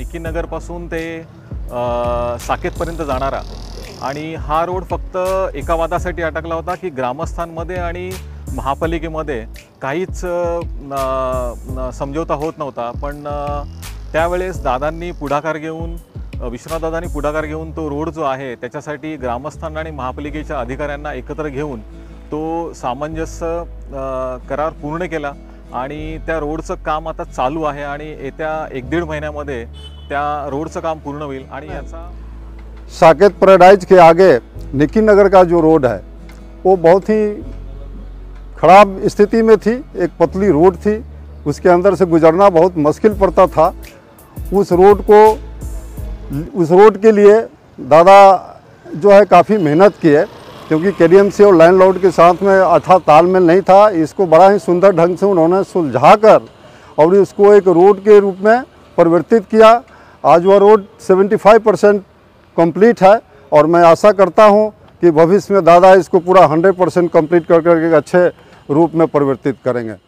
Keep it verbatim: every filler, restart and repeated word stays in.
निकी नगरपासून ते साकेतपर्यंत जाणारा आणि हा रोड फक्त एका वादासाठी अटकला होता की ग्रामस्थांमध्ये आणि महापालिकेमध्ये काहीच समझोता होत नव्हता। पण त्यावेळेस दादांनी पुढाकार घेऊन विश्वनाथदादांनी पुढाकार घेऊन तो रोड जो आहे त्याच्यासाठी ग्रामस्थांना आणि महापालिकेच्या अधिकाऱ्यांना एकत्र घेऊन तो सामंजस्य करार पूर्ण केला आणि त्या रोडचं काम आता चालू आहे आणि येत्या एक दीड महिन्यामध्ये त्या रोडचं काम पूर्ण होईल। आणि याचा साकेत पैराडाइज के आगे निकी नगर का जो रोड है वो बहुत ही खराब स्थिति में थी। एक पतली रोड थी, उसके अंदर से गुजरना बहुत मुश्किल पड़ता था। उस रोड को उस रोड के लिए दादा जो है काफ़ी मेहनत की है, क्योंकि केडीएमसी और लैंडलॉर्ड के साथ में अच्छा तालमेल नहीं था। इसको बड़ा ही सुंदर ढंग से उन्होंने सुलझाकर और इसको एक रोड के रूप में परिवर्तित किया। आज वह रोड पचहत्तर परसेंट कंप्लीट है और मैं आशा करता हूं कि भविष्य में दादा इसको पूरा सौ परसेंट कंप्लीट कर करके अच्छे रूप में परिवर्तित करेंगे।